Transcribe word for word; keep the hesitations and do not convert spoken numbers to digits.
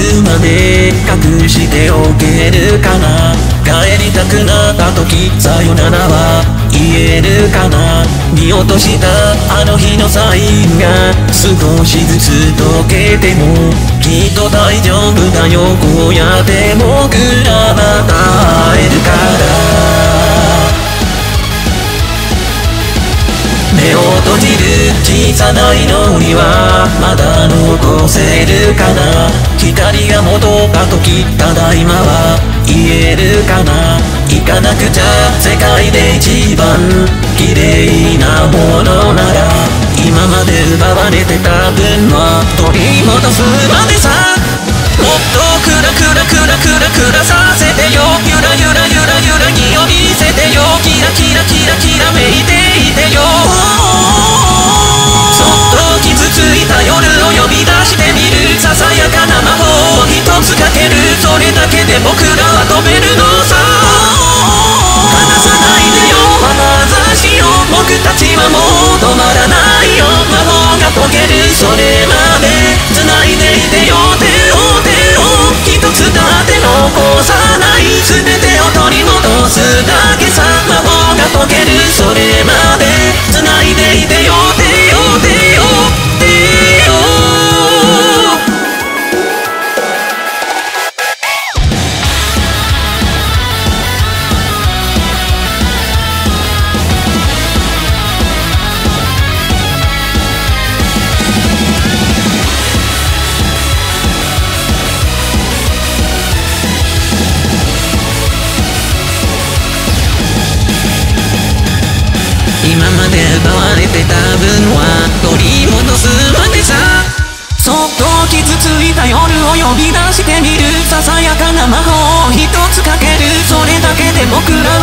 つまで隠しておけるかな。帰りたくなった時さよならは言えるかな。見落としたあの日のサインが少しずつ溶けてもきっと大丈夫だよ。こうやって僕らまた会えるから。目を閉じる小さな祈りはまだ残せるかな。光が戻った時ただいまは言えるかな。行かなくちゃ世界で一番綺麗なものなら今まで奪われてた分は取り戻すまでさ。もっとクラクラクラクラクラさせてよ。ゆらゆらゆらゆらぎを見せてよ。キラキラキラきらめいていてよ。そっと傷ついた夜を呼び出してみる。ささやかな魔法を一つかける。それだけで僕らは飛べるのさ。離さないでよ眼差しよ。僕たちはもう止まらないよ。魔法が解けるそれまで繋いでいてよ。手を手を一つだって残さない。全てを取り戻すだけさ。魔法が解けるそれまで繋いでいてよ。手を手を手を今まで奪われてた分は取り戻すまでさ。そっと傷ついた夜を呼び出してみる。ささやかな魔法を一つかける。それだけで僕ら